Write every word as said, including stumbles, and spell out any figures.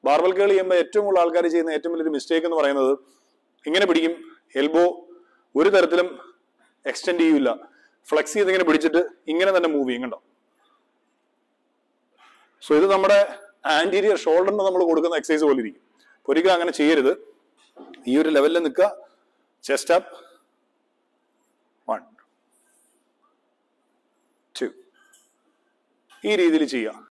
Barbell കേൾ ചെയ്യുമ്പോൾ ഏറ്റവും കൂടുതൽ ആൾക്കാർ ചെയ്യുന്ന ഏറ്റവും വലിയൊരു മിസ്റ്റേക്ക് എന്ന് പറയുന്നത് ഇങ്ങനെ പിടിക്കും, എൽബോ ഒരു തരത്തിലും എക്സ്റ്റെൻഡ് ചെയ്യില്ല, ഫ്ലെക്സ് ചെയ്ത് ഇങ്ങനെ പിടിച്ചിട്ട് ഇങ്ങനെ തന്നെ മൂവ് ചെയ്യും കണ്ടോ. സോ ഇത് നമ്മുടെ ആന്റീരിയർ ഷോൾഡറിന് നമ്മൾ കൊടുക്കുന്ന എക്സസൈസ് പോലെ ഇരിക്കും. ഒരിക്കലും അങ്ങനെ ചെയ്യരുത്. ഈ ഒരു ലെവലിൽ നിൽക്കുക, ചെസ്റ്റ് അപ്പ്, വൺ ടു, ഈ രീതിയിൽ ചെയ്യുക.